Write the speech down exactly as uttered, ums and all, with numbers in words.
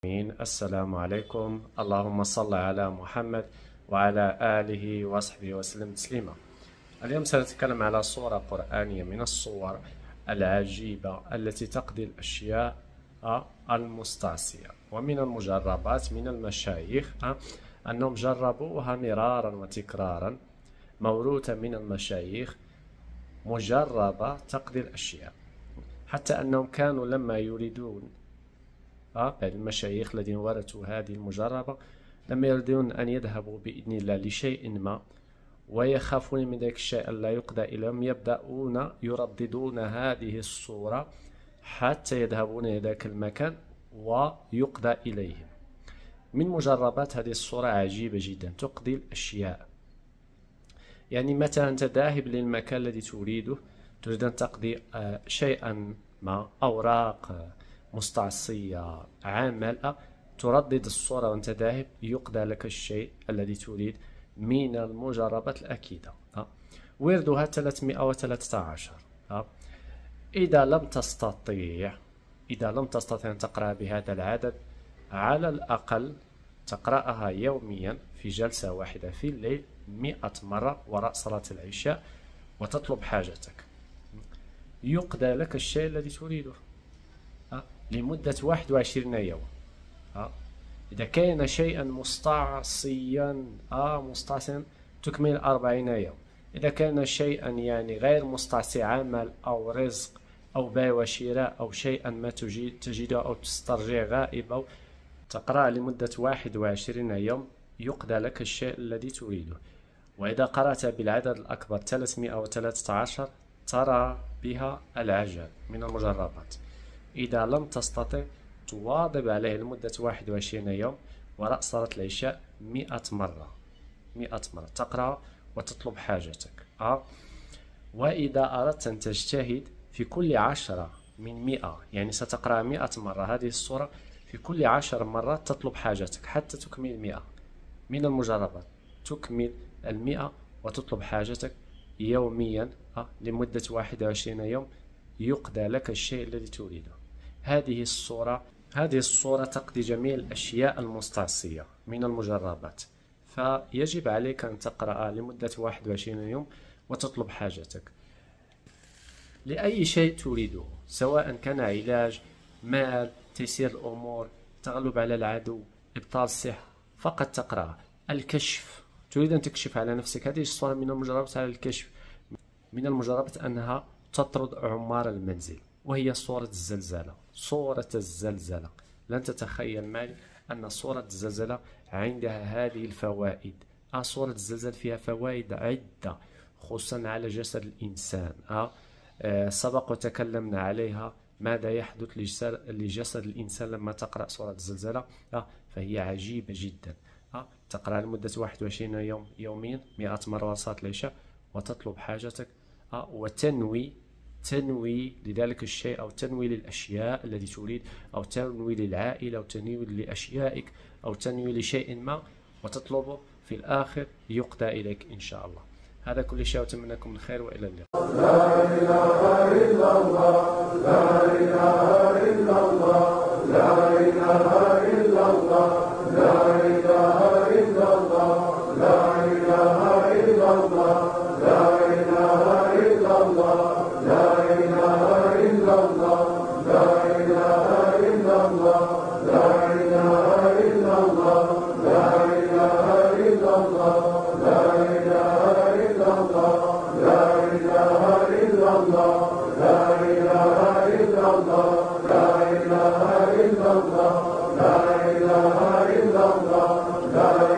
السلام عليكم. اللهم صل على محمد وعلى آله وصحبه وسلم تسليما. اليوم سنتكلم على صورة قرآنية من الصور العجيبة التي تقضي الأشياء المستعصية، ومن المجربات من المشايخ أنهم جربوها مرارا وتكرارا، موروثة من المشايخ مجربة تقضي الأشياء، حتى أنهم كانوا لما يريدون بعض المشايخ الذين ورثوا هذه المجربة لما يريدون أن يذهبوا بإذن الله لشيء ما ويخافون من ذلك الشيء لا يقضى إليهم، يبدأون يرددون هذه الصورة حتى يذهبون إلى ذاك المكان ويقضى إليهم. من مجربات هذه الصورة عجيبة جدا، تقضي الأشياء. يعني مثلا أنت ذاهب للمكان الذي تريده، تريد أن تقضي شيئا ما، أوراق مستعصية، عمل، تردد الصورة وأنت ذاهب يقضى لك الشيء الذي تريد. من المجربات الأكيدة. وردها ثلاثمائة وثلاثة عشر. إذا لم تستطيع إذا لم تستطيع أن تقرأ بهذا العدد، على الأقل تقرأها يوميا في جلسة واحدة في الليل مئة مرة وراء صلاة العشاء، وتطلب حاجتك، يقضى لك الشيء الذي تريده لمدة واحد وعشرين يوم. إذا كان شيئا مستعصيا آه مستعصيا تكمل أربعين يوم. إذا كان شيئا يعني غير مستعصي، عمل أو رزق أو بيع وشراء أو شيئا ما تجده أو تسترجع غائب، أو تقرأ لمدة واحد وعشرين يوم يقضى لك الشيء الذي تريده. وإذا قرأت بالعدد الأكبر ثلاثمائة وثلاثة عشر ترى بها العجب. من المجربات. إذا لم تستطع تواظب عليه لمدة واحد وعشرين يوم وراء صلاة العشاء مئة مرة مئة مرة تقرأ وتطلب حاجتك. أه؟ وإذا أردت أن تجتهد في كل عشرة من مئة، يعني ستقرأ مئة مرة هذه الصورة، في كل عشر مرات تطلب حاجتك حتى تكمل مئة. من المجربات تكمل المئة وتطلب حاجتك يوميا أه؟ لمدة واحد وعشرين يوم يقضى لك الشيء الذي تريده. هذه الصورة هذه الصورة تقضي جميع الأشياء المستعصية من المجربات، فيجب عليك أن تقرأ لمدة واحد وعشرين يوم وتطلب حاجتك لأي شيء تريده، سواء كان علاج، مال، تيسير الأمور، تغلب على العدو، إبطال الصحة، فقط تقرأ. الكشف، تريد أن تكشف على نفسك، هذه الصورة من المجربات على الكشف. من المجربات أنها تطرد عمار المنزل، وهي صورة الزلزلة. صورة الزلزلة لن تتخيل معي أن صورة الزلزلة عندها هذه الفوائد. آه صورة الزلزال فيها فوائد عدة، خصوصا على جسد الإنسان. آه, آه سبق وتكلمنا عليها، ماذا يحدث لجسد الإنسان لما تقرأ صورة الزلزلة. آه فهي عجيبة جدا. آه تقرأ لمدة واحد وعشرين يوم يوميا مئة مرة صلاة العشاء وتطلب حاجتك. آه وتنوي تنوي لذلك الشيء، أو تنوي للأشياء التي تريد، أو تنوي للعائلة، أو تنوي لأشيائك، أو تنوي لشيء ما وتطلبه، في الآخر يقضى إليك إن شاء الله. هذا كل شيء، وأتمنى لكم الخير وإلى اللقاء. لا إله إلا الله، لا إله إلا الله، لا إله إلا الله، لا إله إلا الله، لا إله إلا الله، لا إله إلا الله، لا إله إلا الله، لا إله إلا الله، لا إله إلا الله، لا إله إلا الله، لا إله إلا الله، لا إله إلا الله، لا إله إلا الله، لا إله إلا الله، لا إله إلا الله، لا